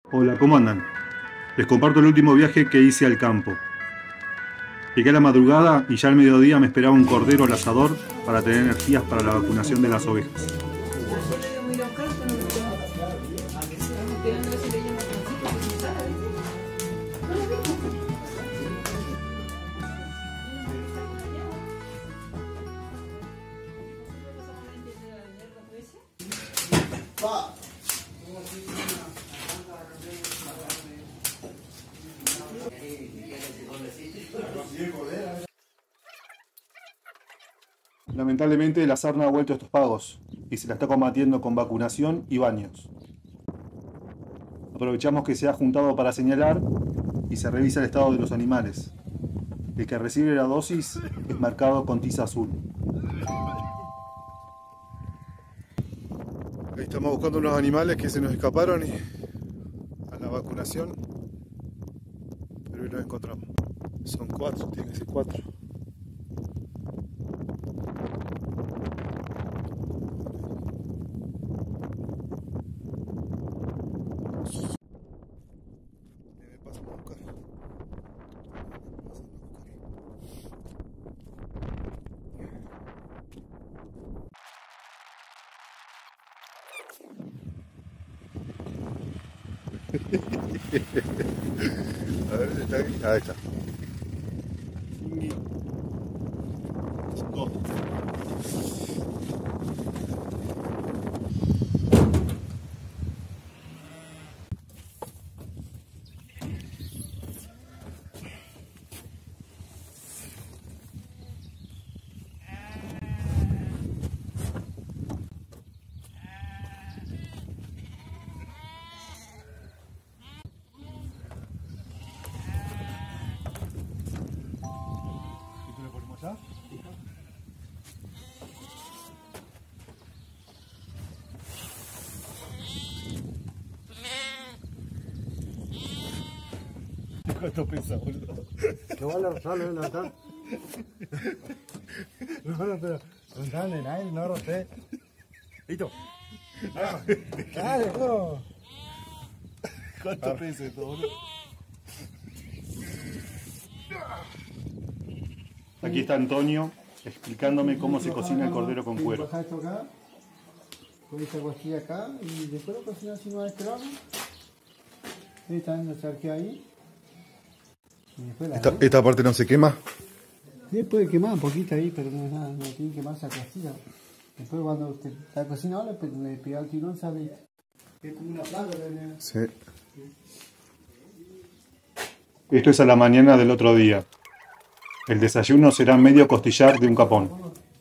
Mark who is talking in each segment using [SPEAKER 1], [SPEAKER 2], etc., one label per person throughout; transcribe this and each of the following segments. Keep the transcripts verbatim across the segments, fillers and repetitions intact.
[SPEAKER 1] Hola, ¿cómo andan? Les comparto el último viaje que hice al campo. Llegué a la madrugada y ya al mediodía me esperaba un cordero al asador para tener energías para la vacunación de las ovejas. Lamentablemente la sarna ha vuelto a estos pagos y se la está combatiendo con vacunación y baños. Aprovechamos que se ha juntado para señalar y se revisa el estado de los animales. El que recibe la dosis es marcado con tiza azul. Ahí estamos buscando unos animales que se nos escaparon y a la vacunación, pero hoy los encontramos. Son cuatro, tienen que ser cuatro. Me pasan a buscar. A ver si está aquí. Ahí está. Dos. ¿Y tú le ponemos ya? ¿Cuánto pesa, boludo?
[SPEAKER 2] No vale solo no está. No, no, pero no está en aire, no roté. Listo. Dale, no.
[SPEAKER 1] ¿Cuánto pesa esto, boludo? Aquí está Antonio explicándome cómo se cocina el cordero con cuero.
[SPEAKER 2] Bajar esto acá, con esta costilla acá y después lo cocinas así más de este lado. Ahí está, lo saqué ahí. Y después la
[SPEAKER 1] Esta, esta parte no se quema.
[SPEAKER 2] Sí, puede quemar un poquito ahí, pero no es nada, no tiene que quemarse la cocina. Después cuando usted está cocinado le, le pega el tirón, ¿sabes? Es como una plaga. ¿No?
[SPEAKER 1] Sí. Esto es a la mañana del otro día. El desayuno será medio costillar de un capón.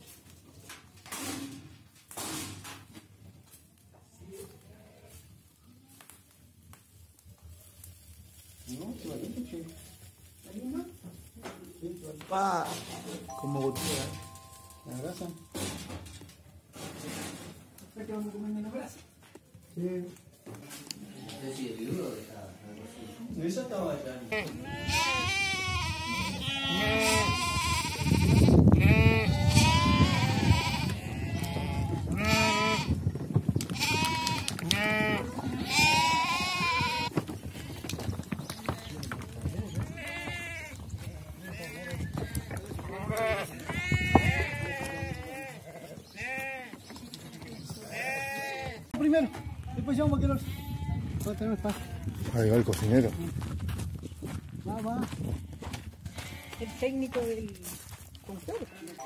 [SPEAKER 2] Pa, como botella. ¿La grasa? ¿Está que vamos comiendo la grasa? Sí. Esa estaba allá. Primero, después llamo a que los... No tenemos espacio.
[SPEAKER 1] Ahí va el cocinero.
[SPEAKER 2] Va, va.
[SPEAKER 3] El técnico del conjuro.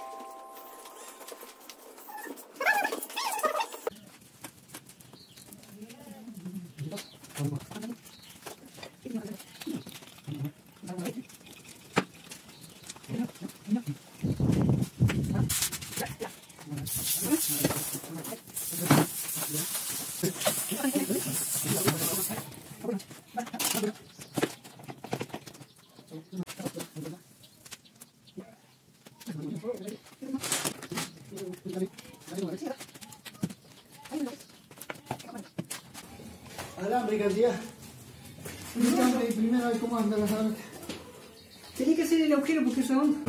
[SPEAKER 2] Alambre, cantidad. Primero a ver cómo anda la sala. Tenés que hacer el agujero porque eso onda.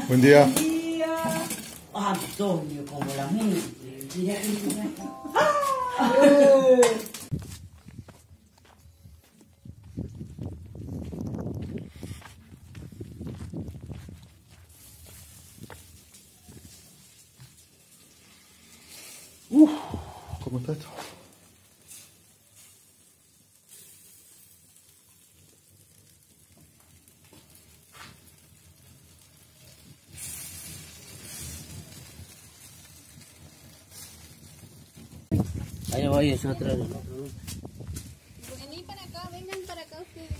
[SPEAKER 1] Buen día.
[SPEAKER 4] Buen día. Antonio, como la mente. Mira, mira. ¡Ah!
[SPEAKER 1] Uf, ¿cómo está esto?
[SPEAKER 4] Ahí voy, es otra.
[SPEAKER 5] Vení para acá, vengan para acá ustedes.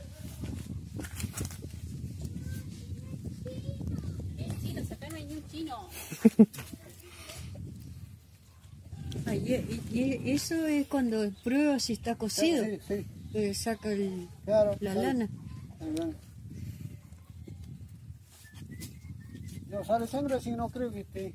[SPEAKER 5] El chino, acá no hay ni un chino.
[SPEAKER 3] Ay, y, y eso es cuando prueba si está cocido.
[SPEAKER 2] Sí, sí.
[SPEAKER 3] Eh, saca el,
[SPEAKER 2] Claro.
[SPEAKER 3] la
[SPEAKER 2] sí.
[SPEAKER 3] lana.
[SPEAKER 2] Ahí va. No sale sangre, si no creo que esté.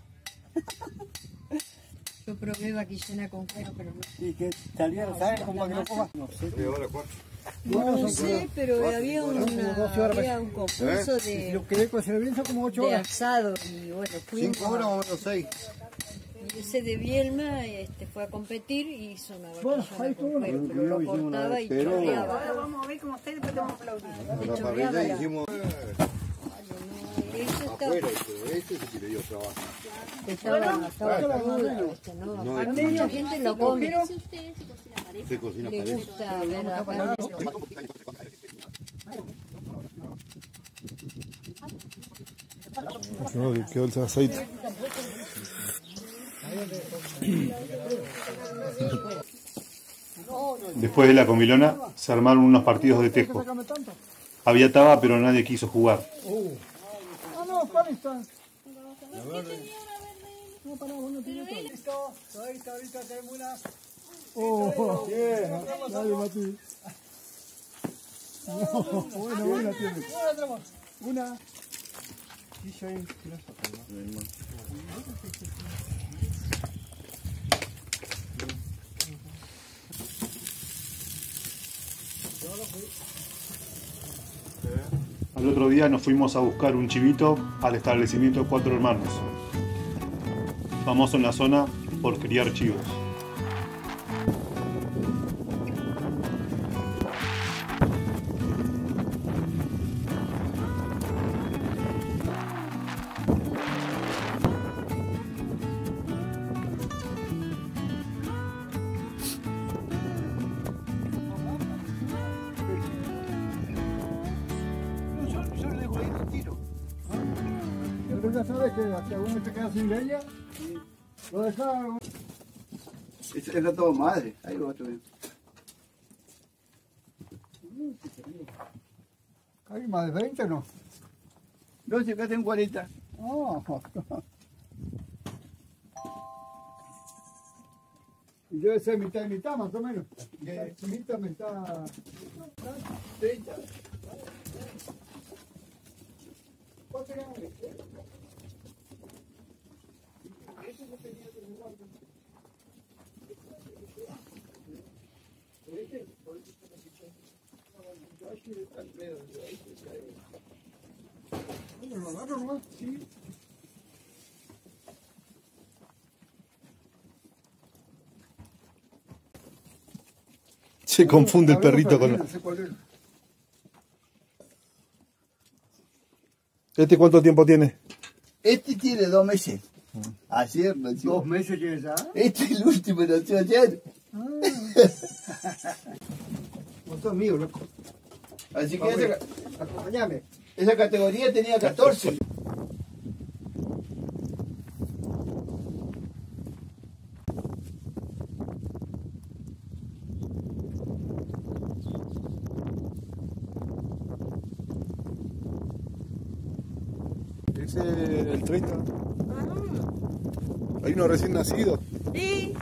[SPEAKER 3] Yo probé vaquillana con cuero, pero no.
[SPEAKER 2] Y que saliera, ¿sabes? Como que no coma. No sé.
[SPEAKER 3] No
[SPEAKER 2] son
[SPEAKER 3] sé,
[SPEAKER 2] como-
[SPEAKER 3] pero había,
[SPEAKER 2] como
[SPEAKER 3] una,
[SPEAKER 2] doce horas.
[SPEAKER 3] había un concurso
[SPEAKER 2] Si
[SPEAKER 3] de,
[SPEAKER 2] lo querés cocer bien, son como ocho
[SPEAKER 3] de
[SPEAKER 2] horas.
[SPEAKER 3] asado. Y bueno, fuimos.
[SPEAKER 2] Cinco horas o menos seis.
[SPEAKER 3] Y ese de Bielma este, fue a competir y hizo una
[SPEAKER 2] Bueno,
[SPEAKER 3] vaquillana
[SPEAKER 2] ahí
[SPEAKER 3] con
[SPEAKER 2] todo.
[SPEAKER 3] cuero, pero lo cortaba y chorreaba.
[SPEAKER 6] Ahora vamos a ver cómo ustedes después te vamos a aplaudir.
[SPEAKER 3] Y chorreaba la-
[SPEAKER 7] hicimos
[SPEAKER 3] Ay, no, eso está-
[SPEAKER 7] afuera, pero este se quiere yo trabajo.
[SPEAKER 3] estaba, estaba crudo, este, ¿no? Aparte mucha gente lo come,
[SPEAKER 5] Si ustedes se cocinan parejo.
[SPEAKER 7] Se cocina
[SPEAKER 3] le
[SPEAKER 7] parejo.
[SPEAKER 3] gusta ver la carne.
[SPEAKER 1] No, que quedó el aceite. Después de la comilona se armaron unos partidos de tejo. Había taba, pero nadie quiso jugar.
[SPEAKER 2] Ah, no, ¿cuál está?
[SPEAKER 5] No, pará, vos no tenés todo.
[SPEAKER 2] Listo. Ahorita, ahorita tenemos una. Oh, bien. Dale, Mati. No, bueno, buena tiene. Una. Y yo ahí.
[SPEAKER 1] Al otro día nos fuimos a buscar un chivito al establecimiento Cuatro Hermanos, famoso en la zona por criar chivos.
[SPEAKER 2] Yo le dejo ahí un tiro. Pero ya sabes que hasta uno te queda sin leña y lo dejaba.
[SPEAKER 8] Esa es la todo madre. Ahí lo va a ver.
[SPEAKER 2] ¿Hay más de veinte o no?
[SPEAKER 8] No, si acá tengo cuarenta.
[SPEAKER 2] Oh. Y debe ser mitad y mitad más o menos. Que mitad, mitad.
[SPEAKER 8] treinta.
[SPEAKER 2] ¿Cuál sería un? Bueno, lo agarro nomás, sí.
[SPEAKER 1] Se confunde el perrito con...
[SPEAKER 2] No sé cuál es.
[SPEAKER 1] ¿Este cuánto tiempo tiene?
[SPEAKER 8] Este tiene dos meses. Ayer nació.
[SPEAKER 2] Dos meses que ya.
[SPEAKER 8] Este es el último, nació ayer.
[SPEAKER 2] Vos sos mío, loco.
[SPEAKER 8] Así que
[SPEAKER 2] Vamos,
[SPEAKER 8] esa,
[SPEAKER 2] acompañame.
[SPEAKER 8] esa categoría tenía catorce.
[SPEAKER 1] Ese es el treinta. Hay uno recién nacido.
[SPEAKER 6] Sí,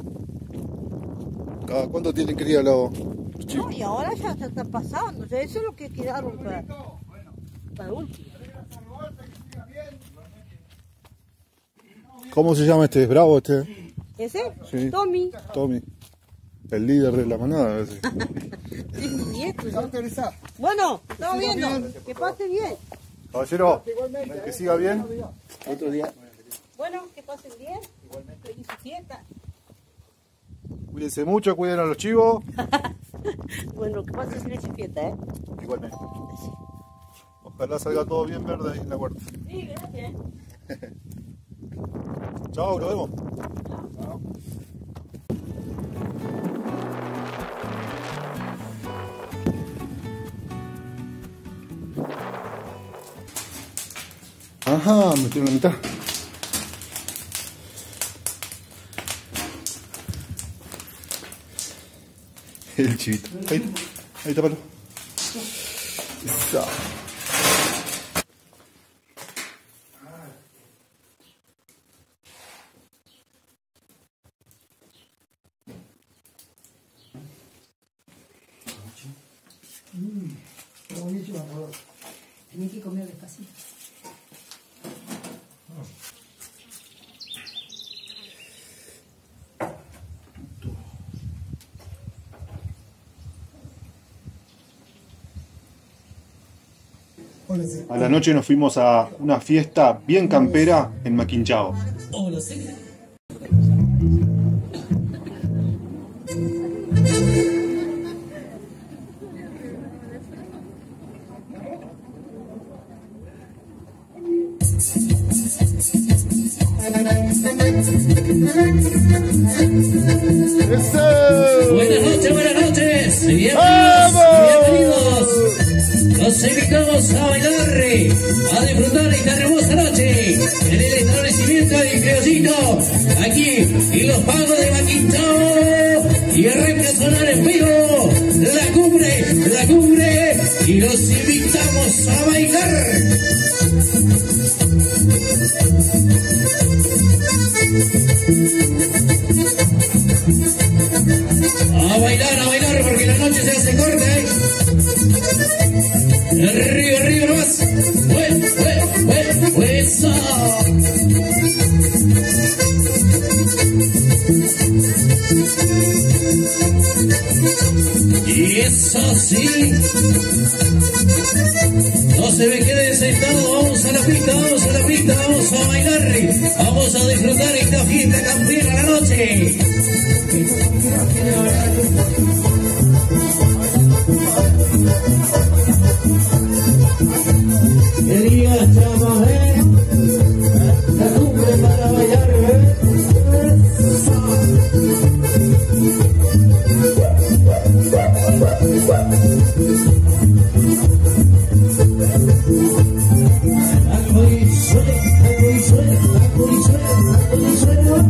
[SPEAKER 1] ¿Cada cuánto tienen cría los
[SPEAKER 6] no, y ahora ya se está pasando. O sea, eso es lo que quedaron para, para último.
[SPEAKER 1] ¿Cómo se llama este? ¿Es bravo este?
[SPEAKER 6] ¿Ese?
[SPEAKER 1] Sí.
[SPEAKER 6] Tommy.
[SPEAKER 1] Tommy. El líder de la manada. Ese.
[SPEAKER 6] Es mi nieto.
[SPEAKER 2] ¿Está autorizado?
[SPEAKER 6] Bueno, estamos viendo. Que pase bien.
[SPEAKER 1] Caballero, que siga bien.
[SPEAKER 8] Otro día.
[SPEAKER 6] Bueno, que pasen bien. Igualmente. Feliz fiesta.
[SPEAKER 1] Cuídense mucho, cuiden a los chivos.
[SPEAKER 6] Bueno, que pasen feliz fiesta, ¿eh?
[SPEAKER 1] Igualmente. Ojalá salga todo bien verde ahí en la huerta.
[SPEAKER 6] Sí, gracias.
[SPEAKER 1] Chao, nos vemos.
[SPEAKER 6] Chao.
[SPEAKER 1] Ajá, me metieron la mitad. El chivito. Ahí, ahí tápalo. Está.
[SPEAKER 3] Tenés que comer despacito.
[SPEAKER 1] A la noche nos fuimos a una fiesta bien campera en Maquinchao.
[SPEAKER 9] Buenas noches, buenas noches. Bienvenidos, bienvenidos. Los invitamos a bailar, a disfrutar esta hermosa noche en el establecimiento de Criollito, aquí en los pagos de Maquinchao, y arranca a sonar en vivo la cumbre, la cumbre, y los invitamos a bailar. A bailar, a bailar, porque la noche se hace corta, ¿eh? Arriba, arriba nomás. ¡Hue, hue, hue, hue, eso! Y eso sí. No se me quede sentado, vamos a la pista, vamos a la pista, vamos a bailar, vamos a disfrutar esta fiesta campera a la noche. Quería chamamé, la cumbre para bailar, algo y suena, algo y suena, algo y suena, algo y suena.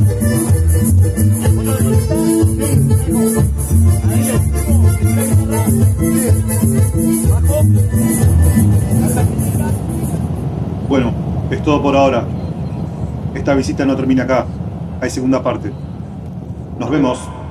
[SPEAKER 1] Bueno, es todo por ahora. Esta visita no termina acá. Hay segunda parte. Nos vemos.